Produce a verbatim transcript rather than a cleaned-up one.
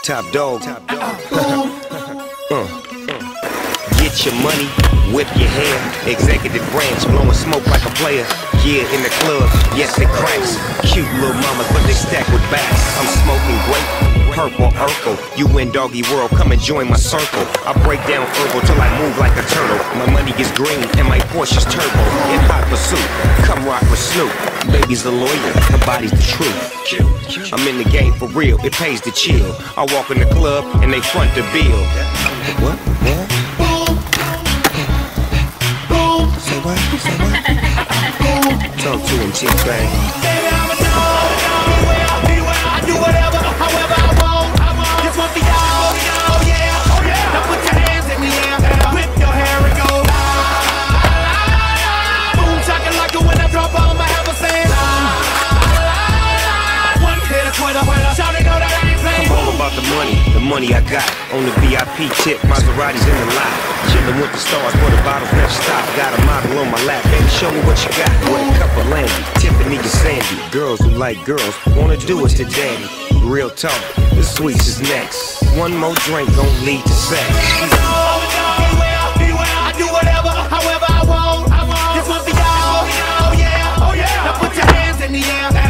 Top dog. Top dog. uh, uh. Get your money, whip your hair. Executive branch, blowing smoke like a player. Yeah, in the club, yes it cracks. Cute little mamas, but they stack with backs. I'm smoking grape, purple Urkel. You in doggy world, come and join my circle. I break down herbal till I move like a turtle. My money gets green and my Porsche's turbo. In hot pursuit, come rock with Snoop. Baby's a lawyer, her body's the truth. I'm in the game for real, it pays to chill. I walk in the club and they front the bill. What? What? Say what? Say what? Talk to him, Chief Bang. Baby, I'm a dog, anywhere, anywhere, I do whatever, however I want. This one for y'all, oh yeah, oh yeah. Now put your hands in the air, whip your hair and go la la la. Boom, talking like it when I drop on my have a sand. La la la. One hit a quitter, shout it, know that I ain't playing. I'm all about the money, the money I got. On the V I P tip, Maserati's in the lot. Chillin' with the stars, where the bottles never stop. Got a model on my lap, baby, show me what you got. With a cup of Landy, Tiffany and Sandy. Girls who like girls, wanna do us to daddy. Real talk, the sweets is next. One more drink gon' lead to sex. I do whatever, however I want. This one for y'all, oh yeah, oh yeah. Now put your hands in the air.